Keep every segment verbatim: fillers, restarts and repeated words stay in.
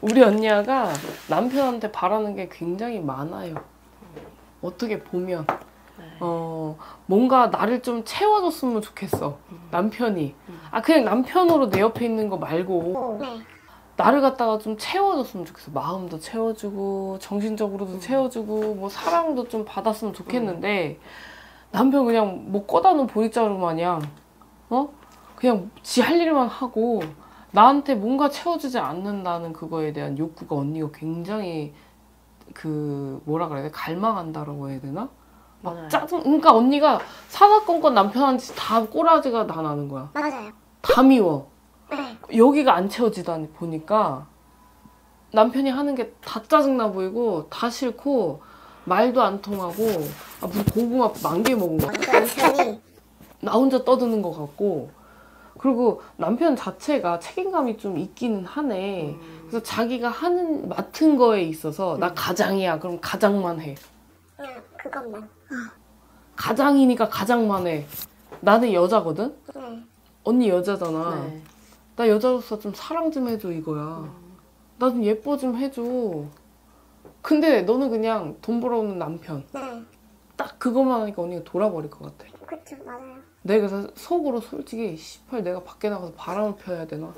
우리 언니가 남편한테 바라는 게 굉장히 많아요. 어떻게 보면 어 뭔가 나를 좀 채워줬으면 좋겠어. 남편이. 아 그냥 남편으로 내 옆에 있는 거 말고 네. 나를 갖다가 좀 채워줬으면 좋겠어. 마음도 채워주고 정신적으로도 채워주고 뭐 사랑도 좀 받았으면 좋겠는데 남편 그냥 뭐 꺼다 놓은 보리자루 마냥 어? 그냥 지 할 일만 하고 나한테 뭔가 채워주지 않는다는 그거에 대한 욕구가 언니가 굉장히 그 뭐라 그래야 돼? 갈망한다라고 해야 되나? 막 맞아요. 짜증 그러니까 언니가 사사건건 남편한테 다 꼬라지가 다 나는 거야. 맞아요. 다 미워. 네. 여기가 안 채워지다 보니까 남편이 하는 게 다 짜증나 보이고 다 싫고 말도 안 통하고 아, 무슨 고구마 만 개 먹은 거 같아. 남편이 나 혼자 떠드는 것 같고 그리고 남편 자체가 책임감이 좀 있기는 하네. 음. 그래서 자기가 하는 맡은 거에 있어서 나 가장이야 그럼 가장만 해. 그냥 그것만. 가장이니까 가장만 해. 나는 여자거든? 네. 언니 여자잖아. 네. 나 여자로서 좀 사랑 좀 해줘 이거야. 나 좀 예뻐 좀 해줘. 근데 너는 그냥 돈 벌어오는 남편. 네. 딱 그것만 하니까 언니가 돌아버릴 것 같아. 그쵸, 맞아요. 내가 그래서 속으로 솔직히 씨발 내가 밖에 나가서 바람을 펴야 되나?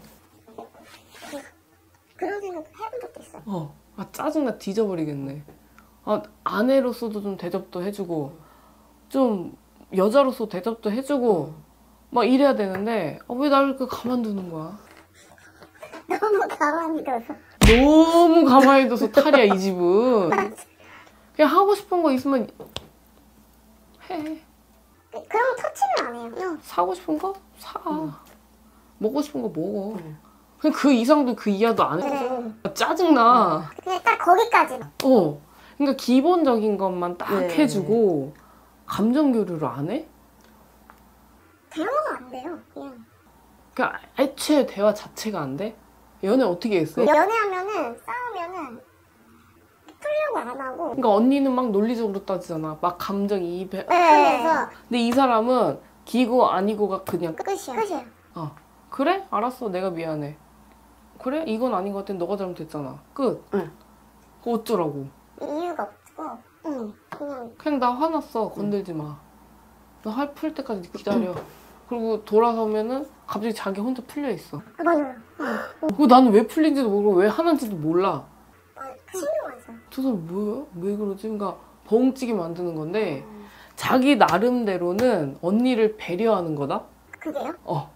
그런 생각 해본 적도 있어요. 어. 아 짜증나 뒤져버리겠네. 아 아내로서도 좀 대접도 해주고 좀 여자로서 대접도 해주고 막 이래야 되는데 아, 왜 나를 그 가만두는 거야? 너무 가만히 둬서. 너무 가만히 둬서 탈이야 이 집은. 그냥 하고 싶은 거 있으면 해. 그런 거 터치는 안 해요. 사고 싶은 거 사. 먹고 싶은 거 먹어. 그냥 그 이상도 그 이하도 안 해. 네. 짜증나. 그냥 딱 거기까지. 어. 그러니까 기본적인 것만 딱 네. 해주고 감정 교류를 안 해? 대화가 안 돼요. 그냥. 그러니까 애초에 대화 자체가 안 돼? 연애 어떻게 했어? 연애하면은 싸우면은 풀려고 안 하고. 그러니까 언니는 막 논리적으로 따지잖아. 막 감정이입해. 그래서 근데 이 사람은 기고 아니고가 그냥 끝이야. 끝이에요. 어. 그래? 알았어. 내가 미안해. 그래? 이건 아닌 것 같아. 너가 잘못했잖아. 끝. 응. 그거 어쩌라고. 이유가 없고. 응. 그냥. 그냥 나 화났어. 건들지 마. 너 할 풀 때까지 기다려. 그리고 돌아서면은 갑자기 자기 혼자 풀려 있어. 맞아요. 그리고 나는 왜 풀린지도 모르고 왜 하는지도 몰라. 아, 신경 안 써요. 저 사람 뭐야? 왜 그러지? 그러니까 벙찌게 만드는 건데 자기 나름대로는 언니를 배려하는 거다? 그게요? 어.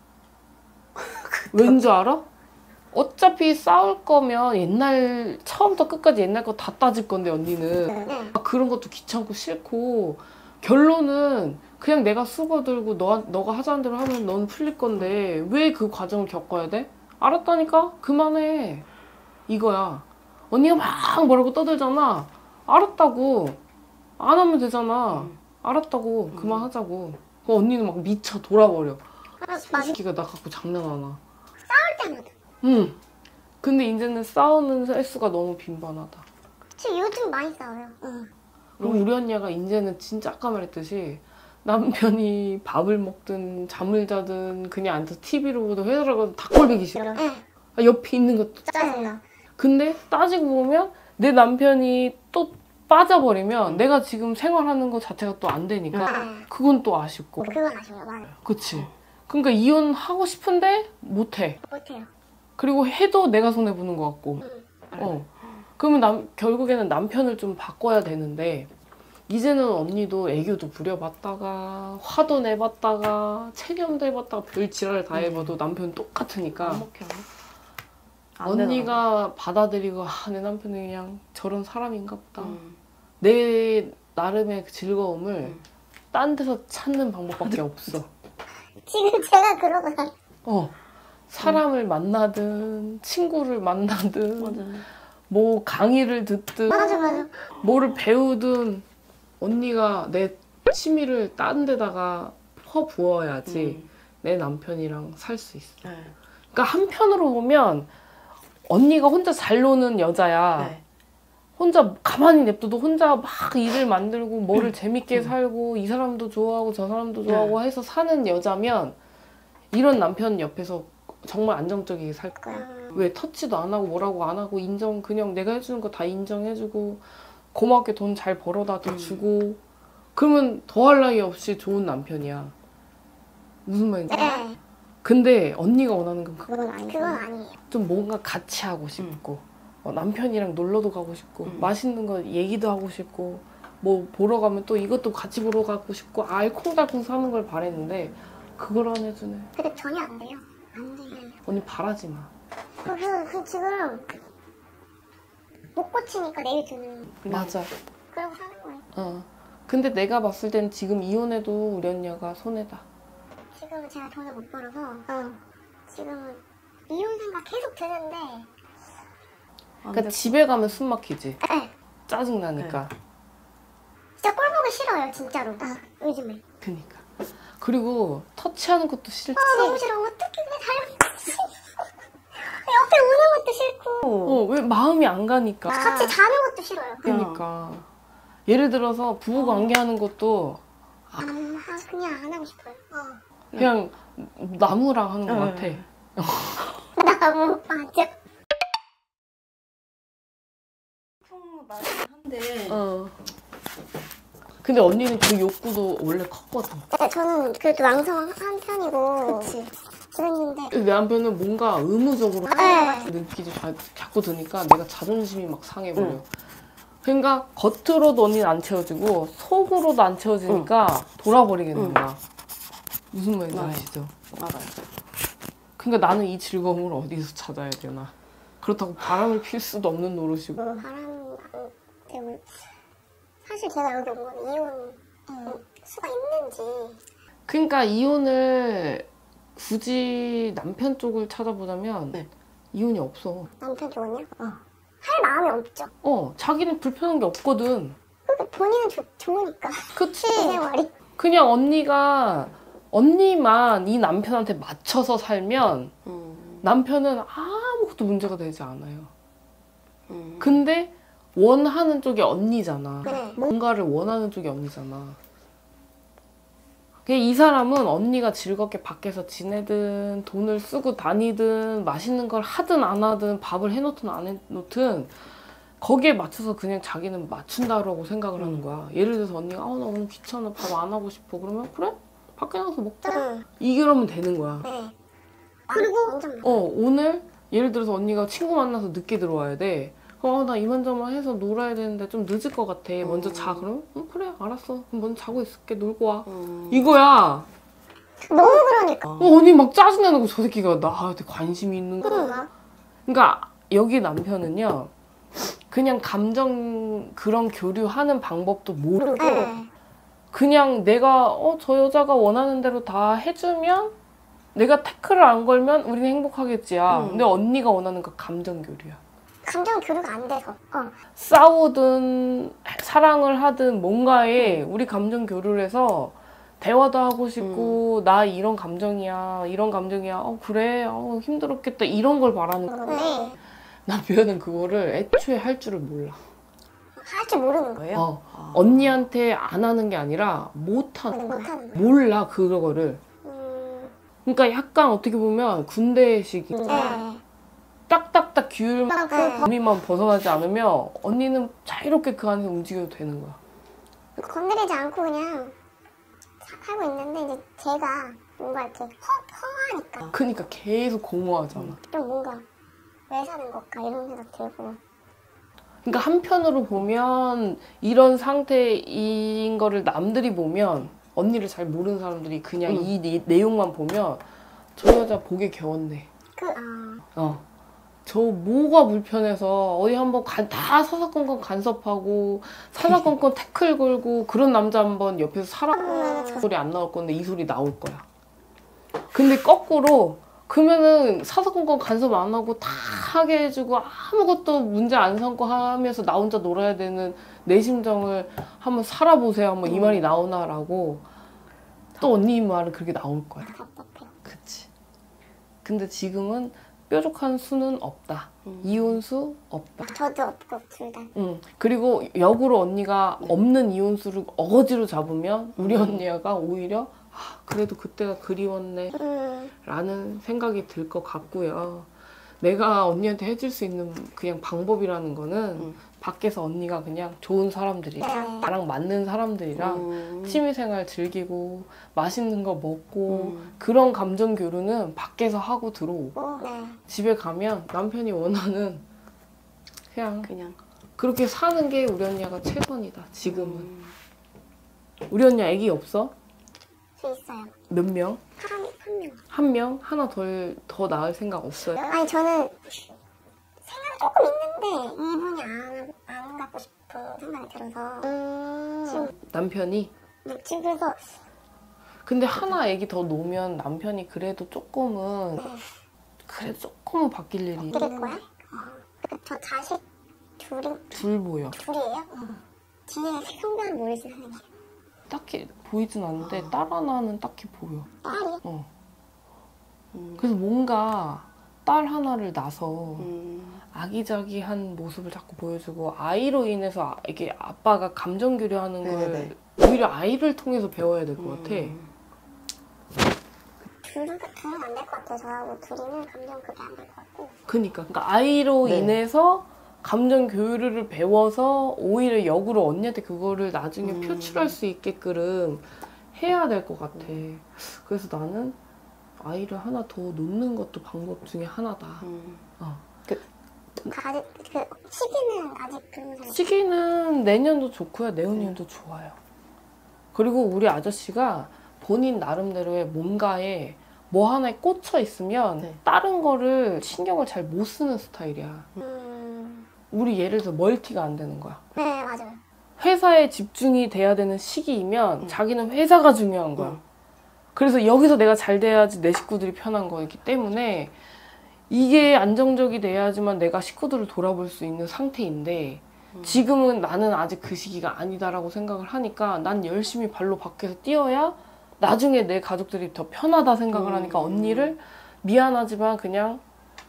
왠지 알아? 어차피 싸울 거면 옛날 처음부터 끝까지 옛날 거 다 따질 건데 언니는 네. 아, 그런 것도 귀찮고 싫고 결론은 그냥 내가 수고들고 너, 너가 하자는 대로 하면 넌 풀릴 건데 왜 그 과정을 겪어야 돼? 알았다니까? 그만해. 이거야. 언니가 막 뭐라고 떠들잖아. 알았다고. 안 하면 되잖아. 알았다고. 그만하자고. 그 언니는 막 미쳐 돌아버려. 아, 이 맞아. 새끼가 나 갖고 장난하나. 싸울 때마다. 응. 근데 이제는 싸우는 횟수가 너무 빈번하다. 저 요즘 많이 싸워요. 응. 그리고 우리 언니가 이제는 진짜 아까 말했듯이 남편이 밥을 먹든 잠을 자든 그냥 앉아서 티비를 보든 회사를 가든 다 꼴보기 싫어. 네. 아, 옆에 있는 것도. 짜증나. 근데 따지고 보면 내 남편이 또 빠져버리면 내가 지금 생활하는 것 자체가 또 안 되니까 네. 그건 또 아쉽고. 그건 아쉬워요. 맞아요. 그치? 그러니까 이혼하고 싶은데 못해. 못해요. 그리고 해도 내가 손해보는 것 같고. 응. 어. 그러면 남, 결국에는 남편을 좀 바꿔야 되는데 이제는 언니도 애교도 부려봤다가 화도 내봤다가 체념도 해봤다가 별 지랄을 다 해봐도 남편은 똑같으니까 안 먹혀. 안 언니가 받아들이고 아, 내 남편은 그냥 저런 사람인가 보다. 음. 내 나름의 그 즐거움을 음. 딴 데서 찾는 방법밖에 없어. 지금 제가 그러고 어. 사람을 만나든 친구를 만나든 맞아. 뭐 강의를 듣든 맞아 맞아. 뭐를 배우든 언니가 내 취미를 딴 데다가 퍼부어야지 음. 내 남편이랑 살 수 있어. 네. 그러니까 한편으로 보면 언니가 혼자 잘 노는 여자야. 네. 혼자 가만히 냅둬도 혼자 막 일을 만들고 뭐를 재밌게 살고 이 사람도 좋아하고 저 사람도 좋아하고 해서 사는 여자면 이런 남편 옆에서 정말 안정적이게 살 거야. 음. 왜 터치도 안 하고 뭐라고 안 하고 인정 그냥 내가 해주는 거 다 인정해주고 고맙게 돈 잘 벌어다 더 음. 주고 그러면 더할 나위 없이 좋은 남편이야. 무슨 말인지 알아? 네. 근데 언니가 원하는 건 그거. 그건 아니고. 그건 아니에요. 좀 뭔가 같이 하고 싶고 어, 남편이랑 놀러도 가고 싶고 음. 맛있는 거 얘기도 하고 싶고 뭐 보러 가면 또 이것도 같이 보러 가고 싶고 알콩달콩 사는 걸 바랬는데 그걸 안 해주네. 근데 전혀 안 돼요. 안 돼요. 언니 바라지 마. 그, 그, 그 지금 못 고치니까 내일 드는 맞아. 그러고 사는 거예요. 어. 근데 내가 봤을 땐 지금 이혼해도 우리 언니가 손해다. 지금은 제가 돈을 못 벌어서 어. 지금은 이혼 생각 계속 드는데 안 그러니까 돼. 집에 가면 숨 막히지. 네. 짜증 나니까. 진짜 꼴 보기 싫어요 진짜로. 아, 요즘에. 그니까. 그리고 터치하는 것도 싫지. 아 너무 싫어. 어떻게 그냥 닮았지. 옆에 오는 것도 싫고 어, 왜 마음이 안 가니까. 같이 자는 것도 싫어요. 그러니까 예를 들어서 부부 관계하는 것도 안, 아, 그냥 안 하고 싶어요. 어. 그냥 나무랑 하는 것 응. 같아. 나무 맞아. 한데 어. 근데 언니는 그 욕구도 원래 컸거든. 네, 저는 그래도 왕성한 편이고 그치. 그랬는데 내 남편은 뭔가 의무적으로 네. 느끼지 자, 자꾸 드니까 내가 자존심이 막 상해버려. 그러니까 겉으로도 언니는 안 채워지고 속으로도 안 채워지니까 돌아버리겠는 응. 거야. 무슨 말인지 맞아요. 아시죠? 알아요. 그러니까 나는 이 즐거움을 어디서 찾아야 되나. 그렇다고 바람을 필 수도 없는 노릇이고. 바람 때문에 사실 제가 여기 온 건 이혼 수가 있는지 그러니까 이혼을 굳이 남편 쪽을 찾아보자면 네. 이혼이 없어. 남편 좋은요? 어. 할 마음이 없죠. 어, 자기는 불편한 게 없거든. 그러니까 본인은 좋, 좋으니까 그치? 이 생활이 그냥 언니가 언니만 이 남편한테 맞춰서 살면 음. 남편은 아무것도 문제가 되지 않아요. 음. 근데 원하는 쪽이 언니잖아. 네. 뭔가를 원하는 쪽이 언니잖아. 그냥 이 사람은 언니가 즐겁게 밖에서 지내든 돈을 쓰고 다니든 맛있는 걸 하든 안 하든 밥을 해놓든 안 해놓든 거기에 맞춰서 그냥 자기는 맞춘다라고 생각을 하는 거야. 예를 들어서 언니가 아, 나 오늘 귀찮아 밥 안 하고 싶어. 그러면 그래? 밖에 나가서 먹자. 응. 이러면 되는 거야. 네. 그리고 완전 어 오늘 예를 들어서 언니가 친구 만나서 늦게 들어와야 돼. 어 나 이만저만 해서 놀아야 되는데 좀 늦을 것 같아. 먼저 자. 그러면 응, 그래 알았어. 그럼 먼저 자고 있을게. 놀고 와. 음. 이거야. 너무 그러니까 어, 언니 막 짜증내는 거 저 새끼가 나한테 관심이 있는 거. 그런가? 그러니까 여기 남편은요. 그냥 감정 그런 교류하는 방법도 모르고 네. 그냥 내가 어, 저 여자가 원하는 대로 다 해주면 내가 태클을 안 걸면 우리는 행복하겠지야. 음. 근데 언니가 원하는 거 감정 교류야. 감정 교류가 안 돼서 어. 싸우든 사랑을 하든 뭔가에 우리 감정 교류를 해서 대화도 하고 싶고 나 이런 감정이야 이런 감정이야 어 그래 어 힘들었겠다 이런 걸 바라는 거야. 네. 남편은 그거를 애초에 할 줄을 몰라. 할 줄 모르는 거. 거예요? 어, 아. 언니한테 안 하는 게 아니라 못하는 거야. 못하는 거. 몰라 그거를. 음, 그러니까 약간 어떻게 보면 군대식 네. 딱딱딱 규율만 네. 범위만 벗어나지 않으면 언니는 자유롭게 그 안에서 움직여도 되는 거야. 건드리지 않고 그냥 살고 있는데 이제 제가 뭔가 이렇게 허, 허하니까 그러니까 계속 공허하잖아. 좀 뭔가 왜 사는 걸까 이런 생각 들고 그러니까 한편으로 보면 이런 상태인 거를 남들이 보면 언니를 잘 모르는 사람들이 그냥 응. 이 내, 내용만 보면 저 여자 복에 겨웠네. 그 아, 어. 저 뭐가 불편해서 어디 한번 간, 다 사사건건 간섭하고 사사건건 태클 걸고 그런 남자 한번 옆에서 살아보면 그 소리 안 나올 건데 이 소리 나올 거야. 근데 거꾸로 그러면은 사사건건 간섭 안 하고 다 하게 해주고 아무것도 문제 안 삼고 하면서 나 혼자 놀아야 되는 내 심정을 한번 살아보세요. 한번 이 말이 나오나라고 또 언니 말은 그렇게 나올 거야. 답답해. 그치. 근데 지금은 뾰족한 수는 없다. 음. 이혼수 없다. 저도 없고 둘 다. 응. 그리고 역으로 언니가 없는 이혼수를 어거지로 잡으면 우리 음. 언니가 오히려 아, 그래도 그때가 그리웠네 음, 라는 생각이 들 것 같고요. 내가 언니한테 해줄 수 있는 그냥 방법이라는 거는 음. 밖에서 언니가 그냥 좋은 사람들이랑 네. 나랑 맞는 사람들이랑 음. 취미생활 즐기고 맛있는 거 먹고 음. 그런 감정 교류는 밖에서 하고 들어오고 네. 집에 가면 남편이 원하는 그냥 그냥. 그렇게 사는 게 우리 언니가 최선이다 지금은. 음. 우리 언니 애기 없어? 수 있어요. 몇 명? 한, 한 명. 한 명? 하나 덜, 더 낳을 생각 없어요? 아니, 저는 생각이 조금 있는데, 이분이 안, 안 갖고 싶은 생각이 들어서. 지금, 남편이? 네, 지금 그래서, 근데 하나 애기 더 놓으면 남편이 그래도 조금은 네. 그래도 조금은 바뀔 일이 그럴 거야? 어. 저 자식 둘이, 둘 보여. 둘이에요? 뒤에 성별은 모르지, 하는 게. 딱히 보이진 않는데 딸 하나는 딱히 보여. 딸이요? 어. 음. 그래서 뭔가 딸 하나를 낳아서 음. 아기자기한 모습을 자꾸 보여주고 아이로 인해서 아- 이게 아빠가 감정 교류하는 걸 네네. 오히려 아이를 통해서 배워야 될 것 같아. 음. 둘은, 둘은 안 될 것 같아요. 저하고 둘이는 감정 그게 안 될 것 같고. 그니까. 그러니까 아이로 네. 인해서 감정 교류를 배워서 오히려 역으로 언니한테 그거를 나중에 음. 표출할 수 있게끔 해야 될 것 같아. 그래서 나는 아이를 하나 더 놓는 것도 방법 중에 하나다. 음. 어. 아직, 그, 시기는 아직 그런 상태. 시기는 내년도 좋고요. 내후년도 좋아요. 그리고 우리 아저씨가 본인 나름대로의 뭔가에 뭐 하나에 꽂혀 있으면 네. 다른 거를 신경을 잘 못 쓰는 스타일이야. 음, 우리 예를 들어 멀티가 안 되는 거야. 네, 맞아요. 회사에 집중이 돼야 되는 시기이면 음. 자기는 회사가 중요한 거야. 음. 그래서 여기서 내가 잘 돼야지 내 식구들이 편한 거이기 때문에 이게 안정적이 돼야지만 내가 식구들을 돌아볼 수 있는 상태인데 음. 지금은 나는 아직 그 시기가 아니다라고 생각을 하니까 난 열심히 발로 밖에서 뛰어야 나중에 내 가족들이 더 편하다 생각을 음. 하니까 언니를 미안하지만 그냥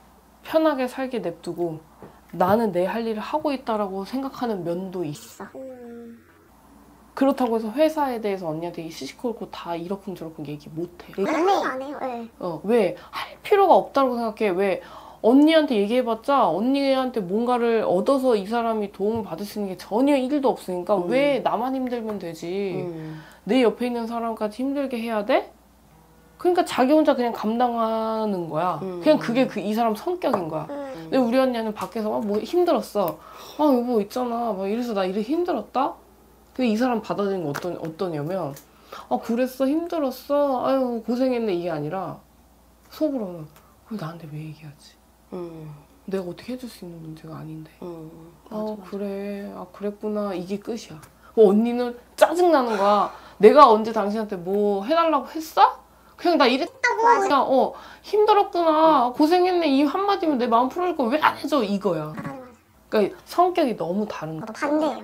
편하게 살게 냅두고 나는 내 할 일을 하고 있다라고 생각하는 면도 있어. 음, 그렇다고 해서 회사에 대해서 언니한테 시시콜콜 다 이러쿵저러쿵 얘기 못해. 안 해요, 안 해요. 네. 어, 왜? 할 필요가 없다고 생각해. 왜? 언니한테 얘기해봤자 언니한테 뭔가를 얻어서 이 사람이 도움을 받을 수 있는 게 전혀 일도 없으니까 음. 왜 나만 힘들면 되지? 음. 내 옆에 있는 사람까지 힘들게 해야 돼? 그러니까 자기 혼자 그냥 감당하는 거야. 음. 그냥 그게 그 이 사람 성격인 거야. 음, 근데 우리 언니는 밖에서 막 뭐 힘들었어. 아 여보 있잖아. 막 이래서 나 이래 힘들었다. 근데 이 사람 받아들이는 거 어떤 어떠냐면 아 그랬어 힘들었어. 아유 고생했네 이게 아니라 속으로는 왜 나한테 왜 얘기하지? 음. 내가 어떻게 해줄 수 있는 문제가 아닌데. 음. 아 맞아, 맞아. 그래. 아 그랬구나. 이게 끝이야. 그 언니는 짜증 나는 거야. 내가 언제 당신한테 뭐 해달라고 했어? 그냥 나 이랬다고 그냥 어 힘들었구나 고생했네 이 한마디면 내 마음 풀어줄 거 왜 안 해줘 이거야. 맞아, 맞아. 그러니까 성격이 너무 다른 거야. 반대예요.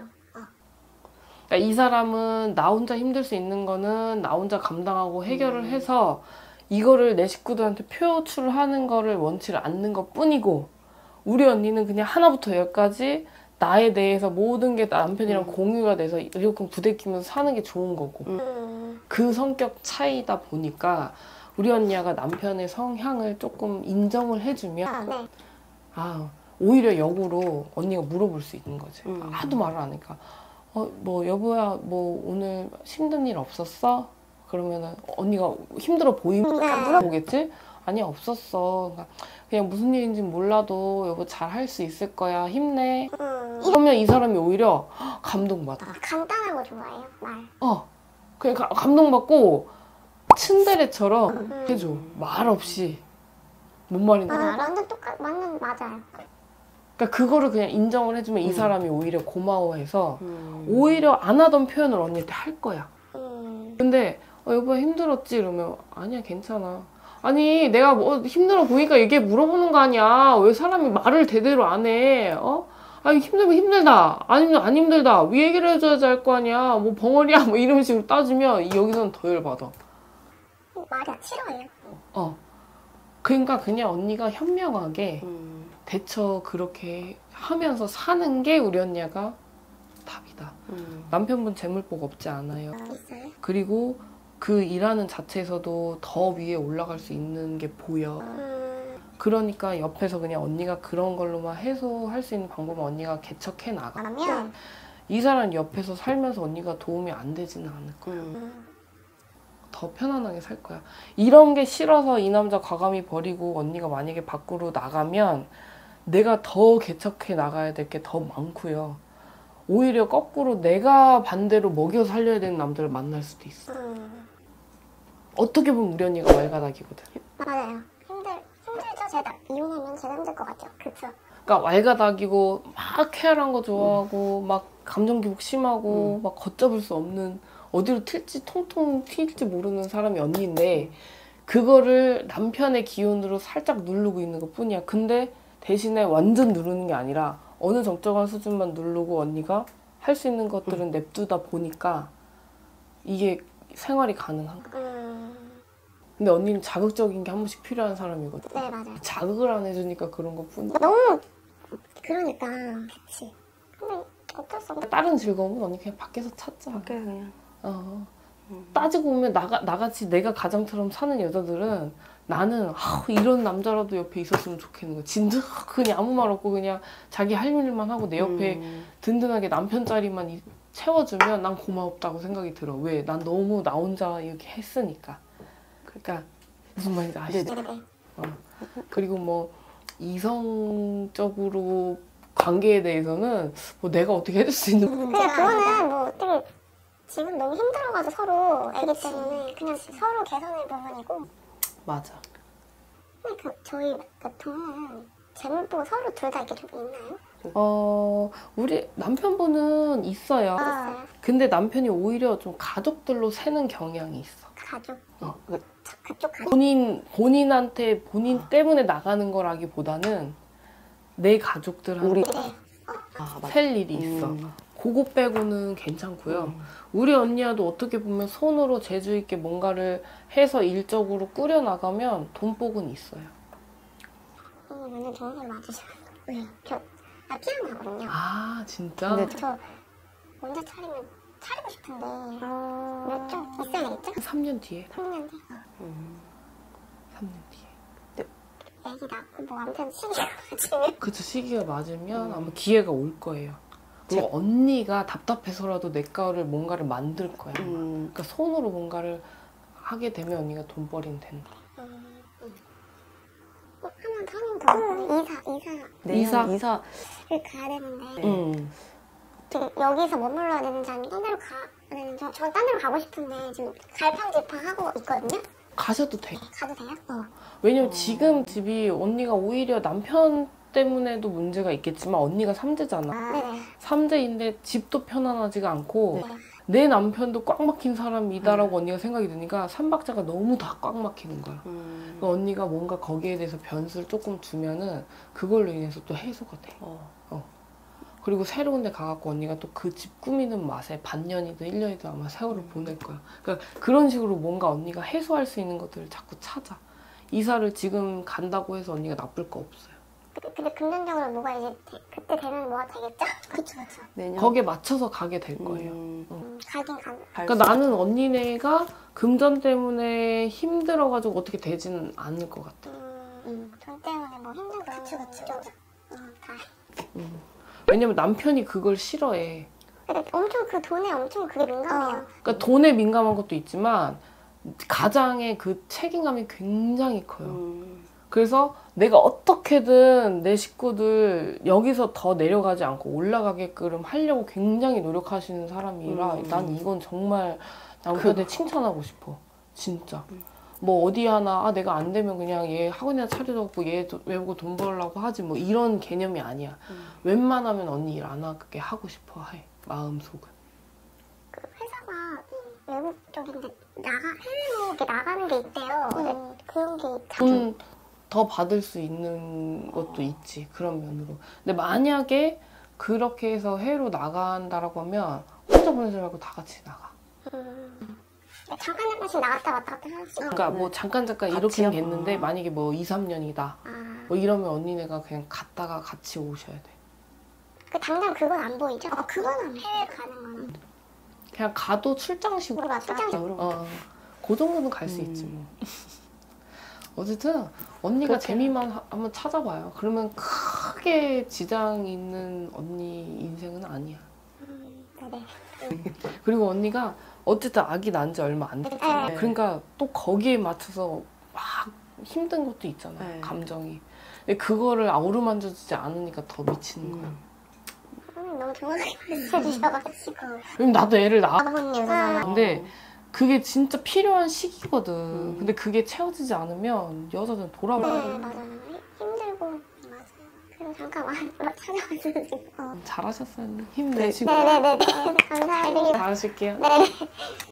그러니까 이 사람은 나 혼자 힘들 수 있는 거는 나 혼자 감당하고 해결을 음. 해서 이거를 내 식구들한테 표출하는 거를 원치를 않는 것 뿐이고 우리 언니는 그냥 하나부터 열까지 나에 대해서 모든 게 남편이랑 음. 공유가 돼서 이렇게 부대끼면서 사는 게 좋은 거고 음, 그 성격 차이다 보니까 우리 언니가 남편의 성향을 조금 인정을 해주면 아, 네. 아 오히려 역으로 언니가 물어볼 수 있는 거지. 음. 하도 말을 안 하니까 어 뭐 여보야 뭐 오늘 힘든 일 없었어? 그러면은 언니가 힘들어 보이면 네. 물어보겠지? 아니 없었어. 그러니까 그냥 무슨 일인지 몰라도 여보 잘 할 수 있을 거야. 힘내. 음, 이러면 이 사람이 오히려 감동받아. 아, 간단한 거 좋아해요, 말. 어 그냥 가- 감동받고 츤데레처럼 음. 해줘. 말 없이. 뭔 말인지 아, 알아? 완전 똑같, 완전 맞아요. 그러니까 그거를 그냥 인정을 해주면 이 음. 사람이 오히려 고마워해서 음. 오히려 안 하던 표현을 언니한테 할 거야. 음, 근데 어, 여보 힘들었지? 이러면 아니야 괜찮아. 아니 내가 뭐 힘들어 보니까 이게 물어보는 거 아니야. 왜 사람이 말을 제대로 안 해? 어? 아니 힘들면 힘들다. 아니면 안 힘들다. 왜 얘기를 해줘야지 할 거 아니야. 뭐 벙어리야 뭐 이런 식으로 따지면 여기서는 더 열받아. 말이 싫어해요. 어. 그러니까 그냥 언니가 현명하게 음. 대처 그렇게 하면서 사는 게 우리 언니가 답이다. 음. 남편분 재물복 없지 않아요. 아, 있어요? 그리고 그 일하는 자체에서도 더 위에 올라갈 수 있는 게 보여. 음, 그러니까 옆에서 그냥 언니가 그런 걸로만 해소할 수 있는 방법은 언니가 개척해 나가. 그러면 이 사람 옆에서 살면서 언니가 도움이 안 되지는 않을 거야. 음, 더 편안하게 살 거야. 이런 게 싫어서 이 남자 과감히 버리고 언니가 만약에 밖으로 나가면 내가 더 개척해 나가야 될 게 더 많고요. 오히려 거꾸로 내가 반대로 먹여 살려야 되는 남자를 만날 수도 있어. 음, 어떻게 보면 우리 언니가 왈가닥이거든. 맞아요. 힘들 힘들죠. 제가 이혼하면 제가 힘들 것 같죠. 그쵸? 그러니까 왈가닥이고 막 쾌활한 거 좋아하고 음. 막 감정 기복 심하고 음. 막 걷잡을 수 없는 어디로 튈지 통통 튈지 모르는 사람이 언니인데 그거를 남편의 기운으로 살짝 누르고 있는 것 뿐이야. 근데 대신에 완전 누르는 게 아니라 어느 적정한 수준만 누르고 언니가 할 수 있는 것들은 냅두다 보니까 이게 생활이 가능한 거야. 음, 근데 언니는 자극적인 게 한 번씩 필요한 사람이거든. 네 맞아요. 자극을 안 해주니까 그런 것 뿐이야. 너무 그러니까 그치. 근데 어쩔 수 없어. 다른 즐거움은 언니 그냥 밖에서 찾자. 밖에 그냥. 어. 따지고 보면 나가, 나같이 내가 가장처럼 사는 여자들은 나는 아, 이런 남자라도 옆에 있었으면 좋겠는 거야. 진짜 그냥 아무 말 없고 그냥 자기 할 일만 하고 내 옆에 음. 든든하게 남편 자리만 이- 채워주면 난 고맙다고 생각이 들어. 왜? 난 너무 나 혼자 이렇게 했으니까. 그러니까 무슨 말인지 아시죠? 네네. 그리고 뭐 이성적으로 관계에 대해서는 뭐 내가 어떻게 해줄 수 있는 그냥 그거는 뭐 되게 지금 너무 힘들어가지고 서로 애기 때문에 그냥 서로 개선할 부분이고. 맞아. 근데 그 저희 보통은 재물 보고 서로 둘 다 이렇게 좀 있나요? 어 우리 남편분은 있어요. 있어요? 근데 남편이 오히려 좀 가족들로 새는 경향이 있어. 가족. 어. 저, 그쪽 가족. 본인 본인한테 본인 때문에 나가는 거라기보다는 내 가족들한테 우리- 네. 아, 맞아. 셀 일이 있어. 음. 그거 빼고는 괜찮고요. 음. 우리 언니야도 어떻게 보면 손으로 재주 있게 뭔가를 해서 일적으로 꾸려 나가면 돈복은 있어요. 어, 완전 좋은 걸 맞으셔. 왜요? 저, 나 피아노 하거든요. 아 진짜? 근데 저 혼자 차리면 차리고 싶은데 몇 좀 있어야 되겠죠? 삼 년 뒤에. 삼 년 뒤. 음. 삼 년 뒤에. 애기 낳고 뭐 아무튼 시기가 맞으면 그쵸, 시기가 맞으면 음. 아마 기회가 올 거예요. 그리고 언니가 답답해서라도 내 거를 뭔가를 만들 거야. 아마. 음. 그러니까 손으로 뭔가를 하게 되면 언니가 돈벌이는 된다. 음, 음. 어, 하나 서민 더 이사 이사를 내년 이사? 이사. 가야 되는데 네. 응. 지금 여기서 머물러야 되는지 아니면 딴 데로 가야 되는지 저, 저는 딴 데로 가고 싶은데 지금 갈팡질팡하고 있거든요? 가셔도 돼. 가도 돼요? 어. 왜냐면 어. 지금 집이 언니가 오히려 남편 때문에도 문제가 있겠지만 언니가 삼재잖아. 아, 네네. 삼재인데 집도 편안하지가 않고 네. 내 남편도 꽉 막힌 사람이다라고 언니가 생각이 드니까 삼박자가 너무 다 꽉 막히는 거야. 음. 그러니까 언니가 뭔가 거기에 대해서 변수를 조금 주면은 그걸로 인해서 또 해소가 돼. 어. 그리고 새로운 데 가갖고 언니가 또 그 집 꾸미는 맛에 반년이든 일 년이든 아마 세월을 보낼 거야. 그러니까 그런 식으로 뭔가 언니가 해소할 수 있는 것들을 자꾸 찾아. 이사를 지금 간다고 해서 언니가 나쁠 거 없어요. 근데, 근데 금전적으로 뭐가 이제 되, 그때 되면 뭐가 되겠죠? 그쵸 그쵸. 내년. 거기에 맞춰서 가게 될 거예요. 음. 음, 가긴 가. 갈 그러니까 수- 나는 언니네가 금전 때문에 힘들어가지고 어떻게 되지는 않을 것 같아. 음, 음. 돈 때문에 뭐 힘든 거 그쵸 그쵸. 어, 다. 왜냐면 남편이 그걸 싫어해. 근데 엄청 그 돈에 엄청 그게 민감해요. 그러니까 돈에 민감한 것도 있지만 가장의 그 책임감이 굉장히 커요. 음. 그래서 내가 어떻게든 내 식구들 여기서 더 내려가지 않고 올라가게끔 하려고 굉장히 노력하시는 사람이라 음. 난 이건 정말 남편한테 칭찬하고 싶어. 진짜. 뭐 어디 하나 아 내가 안 되면 그냥 얘 학원이나 차려놓고 얘 도- 외우고 돈 벌려고 하지 뭐 이런 개념이 아니야. 음. 웬만하면 언니 일 안 하게 하고 싶어 해. 마음속은. 그 회사가 외국 쪽인데 나가 해외로 이렇게 나가는 게 있대요. 근데 그런 게 자주 돈 더 받을 수 있는 것도 있지. 그런 면으로. 근데 만약에 그렇게 해서 해외로 나간다라고 하면 혼자 보내지 말고 다 같이 나가. 음, 잠깐 잠깐씩 나갔다 왔다 갔다 할 수. 그러니까 네. 뭐 잠깐 잠깐 같이요? 이렇게 됐는데 아. 만약에 뭐 이, 삼 년이다. 아, 뭐 이러면 언니네가 그냥 갔다가 같이 오셔야 돼. 그 당장 그건 안 보이죠? 어, 그거는 해외 가는 거는 그냥 가도 출장식으로. 뭐가 출장. 여러. 어, 그 정도는 갈 수 음. 있지 뭐. 어쨌든 언니가 그렇게 재미만 하- 한번 찾아봐요. 그러면 크게 지장 있는 언니 인생은 아니야. 음, 네네. 그리고 언니가 어쨌든 아기 낳은 지 얼마 안 됐잖아. 네. 그러니까 또 거기에 맞춰서 막 힘든 것도 있잖아. 네. 감정이. 근데 그거를 어루만져주지 않으니까 더 미치는 거야. 음. 선생님 너무 정확하게 말씀해주셔가지고. 그럼 나도 애를 낳아. 아버님 아, 근데 그게 진짜 필요한 시기거든. 음. 근데 그게 채워지지 않으면 여자들은 돌아올 네 거야. 맞아요. 힘들고 맞아요. 그래서 잠깐 막 찾아와가지고. 어. 잘하셨어요. 힘내시고. 네네네. 감사합니다. 잘하실게요. 네.